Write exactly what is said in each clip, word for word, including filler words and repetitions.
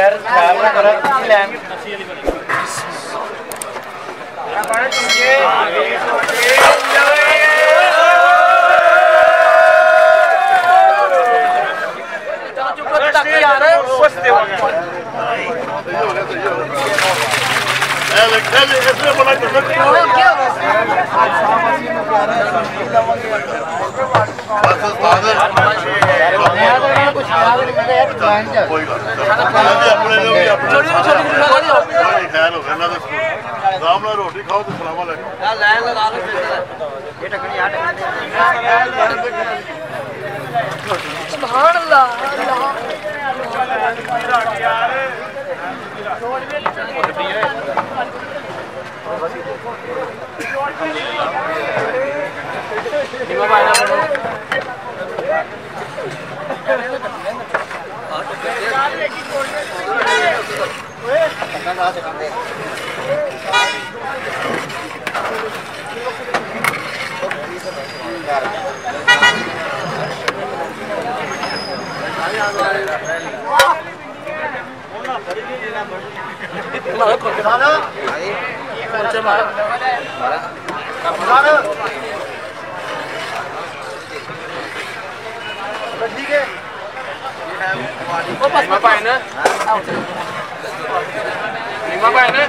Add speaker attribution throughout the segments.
Speaker 1: यार ख्याल ना करो किसी लैन
Speaker 2: रोटी खाओ तो सलाम lima pak ini, lima pak ini.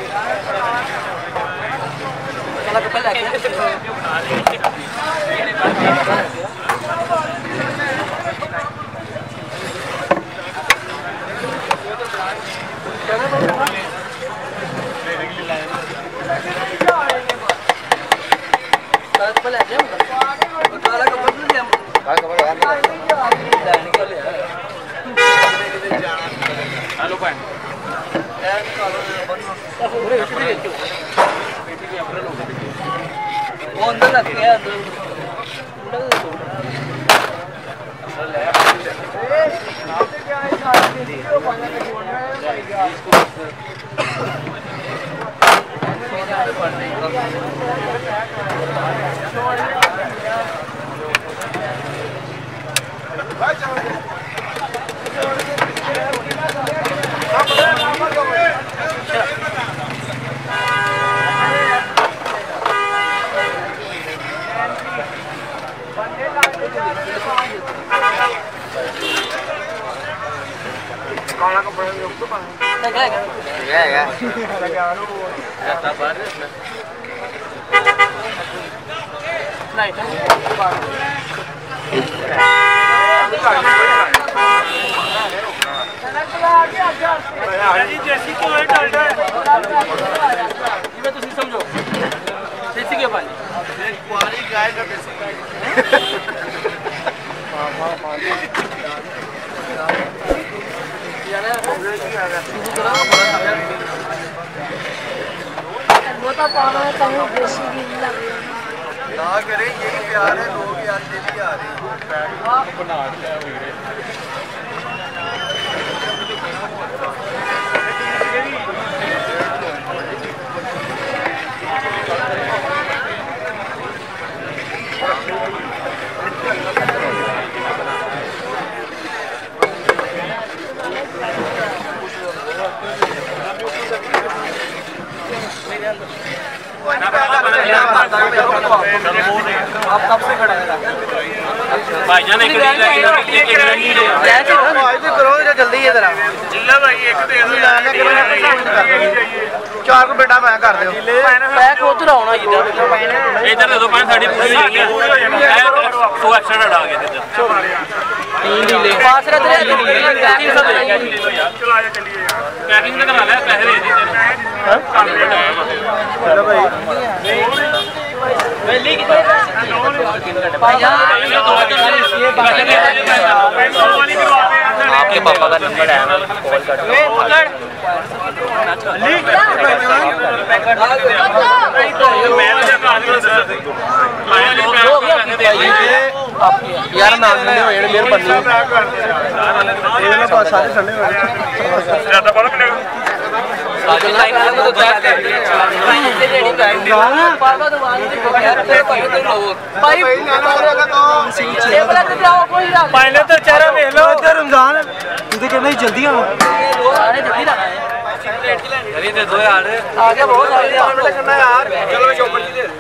Speaker 2: Kalau kepala lagi. Kalau kepala aja, kalau kepala dulu dia. Kalau kepala aja. Halo Pak. Oh, अंदर रखे हैं अंदर. Kalau nak pergi itu mana? Enggak, enggak. Enggak, enggak. Ya, sabar. Nah, itu. जी जैसी को है डाल रहा है ये मैं तुम समझो जैसी के पानी एक कुआरी गाय का बेसिक वो तो पाना है कहीं बेसी भी लग ना करे यही प्यार है लोग यार डेली आ रहे हैं बना आप कब से खड़े हैं भाईजान एक मिनट करो जल्दी है जरा जिला भाई एक दे दो चार को बेटा मैं कर दो पैक उधर आना इधर इधर दे दो पांच साड़ी पूरी हो गई सौ एक्स्ट्रा डाल के इधर तीन ही ले पास रह रहे पैकिंग सब चलो आजा चलिए पैकिंग से करा ले पैसे दे दे हां चलो भाई पहले की भाईजान आपके पापा का नंबर है ना कॉल कर यार नाम नहीं हो मेरे बंदी सारे ठंडे पहले तो चेहरा देख लो
Speaker 3: रमजान तू कहना ही जल्दी आओ
Speaker 2: दे दो यार आगे बहुत करना यार चलो चौपन जी दे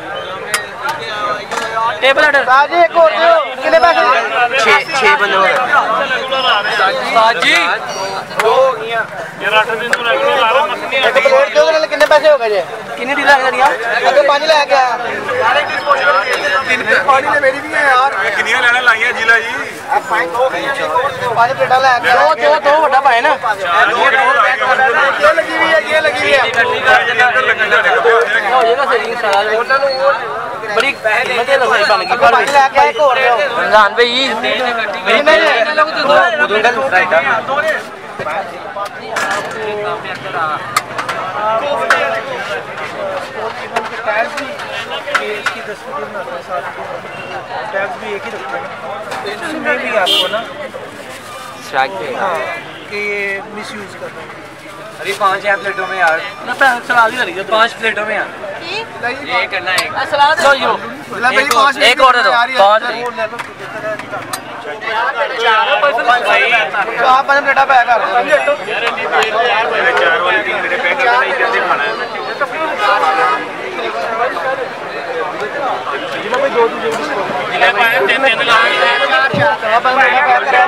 Speaker 2: टेबल ऑर्डर साजी एक और दो कितने पैसे छह छह बंदे हो गए साजी दो हो गया यार आठ दिन तो लगे ला रहा मखनी एक प्लेट दो नाल कितने पैसे हो गए जे कितनी डी लग जानियां अगे पानी ले के आया तीन पानी ने मेरी भी है यार कितनी लेना लाईया जिला जी पांच दो पांच प्लेटा ले के दो दो दो बड़ा पाए ना ये लगी हुई है ये लगी हुई है हो जाएगा सही सारा बड़ी मजे लसाई बन गई पर लेके आए को रमजान भाई नहीं नहीं लोग तो दो बुदुंगल राइट टैक्स भी इसकी दस्तखत बनाता है साथ टैक्स भी एक ही रखते हैं इसमें भी आपको ना स्ट्राइक पे हां कि ये मिसयूज कर रहे हैं अरे पांच है प्लेटों में यार ना सलाद ही करिए पांच प्लेटों में यार ये करना है सलाद लो यो एक और दे दो पांच तो आप बने प्लेटा पैक कर दो यार चार वाली तीन मेरे पैक करना नहीं जल्दी खाना है जिला भाई दो दो जिला पाए तीन तीन ला आप बने पैक कर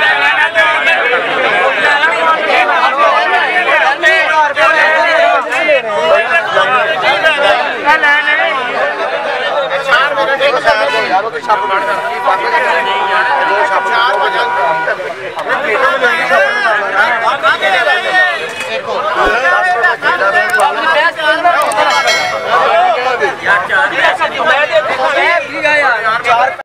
Speaker 2: यार वो तो छाप मार दो छाप एक और यार चार